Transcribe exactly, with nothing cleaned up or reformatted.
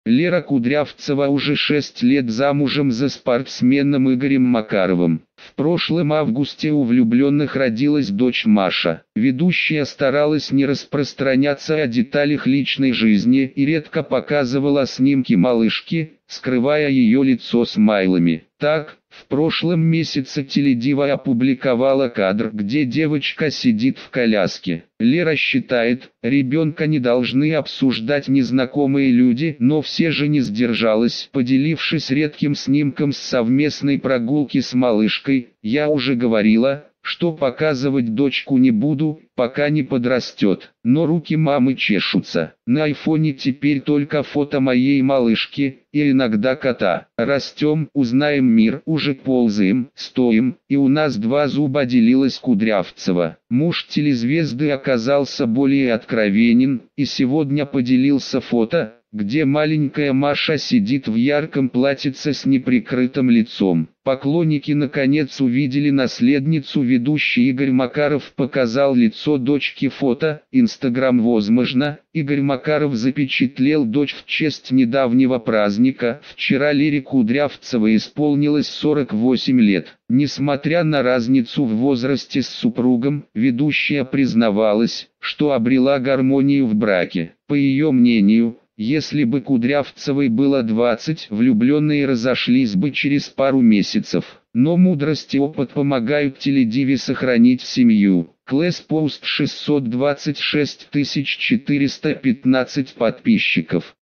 Лера Кудрявцева уже шесть лет замужем за спортсменом Игорем Макаровым. В прошлом августе у влюбленных родилась дочь Маша. Ведущая старалась не распространяться о деталях личной жизни и редко показывала снимки малышки, скрывая ее лицо смайлами. Так, в прошлом месяце теледива опубликовала кадр, где девочка сидит в коляске. Лера считает, ребенка не должны обсуждать незнакомые люди, но все же не сдержалась, поделившись редким снимком с совместной прогулки с малышкой. «Я уже говорила, что показывать дочку не буду, пока не подрастет, но руки мамы чешутся. На айфоне теперь только фото моей малышки и иногда кота. Растем, узнаем мир, уже ползаем, стоим, и у нас два зуба», делилась Кудрявцева. Муж телезвезды оказался более откровенен и сегодня поделился фото, где маленькая Маша сидит в ярком платьице с неприкрытым лицом. Поклонники наконец увидели наследницу. Ведущий Игорь Макаров показал лицо дочки фото. Инстаграм. Возможно, Игорь Макаров запечатлел дочь в честь недавнего праздника. Вчера Лере Кудрявцевой исполнилось сорок восемь лет. Несмотря на разницу в возрасте с супругом, ведущая признавалась, что обрела гармонию в браке. По ее мнению, если бы Кудрявцевой было двадцать, влюбленные разошлись бы через пару месяцев. Но мудрость и опыт помогают теледиве сохранить семью. Клэс Пост шестьсот двадцать шесть тысяч четыреста пятнадцать подписчиков.